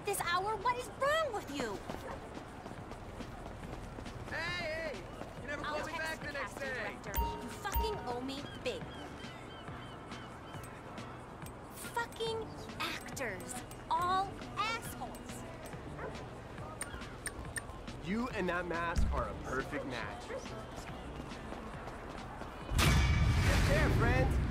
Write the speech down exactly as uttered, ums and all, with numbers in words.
this hour? What is wrong with you? Hey, hey! You never call me back the next day! Director. You fucking owe me big. Fucking actors. All assholes. You and that mask are a perfect match. Get there, friends!